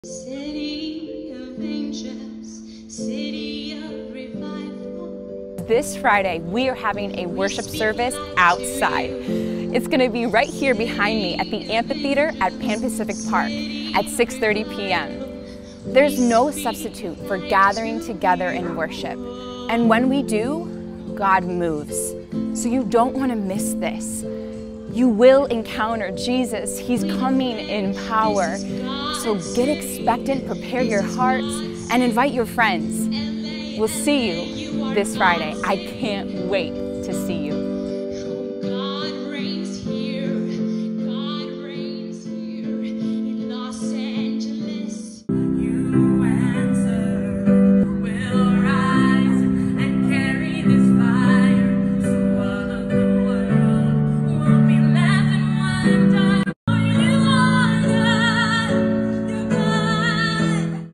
City of angels, city of revival. This Friday, we are having a worship service outside. It's going to be right here behind me at the amphitheater at Pan Pacific Park at 6:30 p.m. There's no substitute for gathering together in worship. And when we do, God moves. So you don't want to miss this. You will encounter Jesus. He's coming in power. So get expectant, prepare your hearts, and invite your friends. We'll see you this Friday. I can't wait to see you.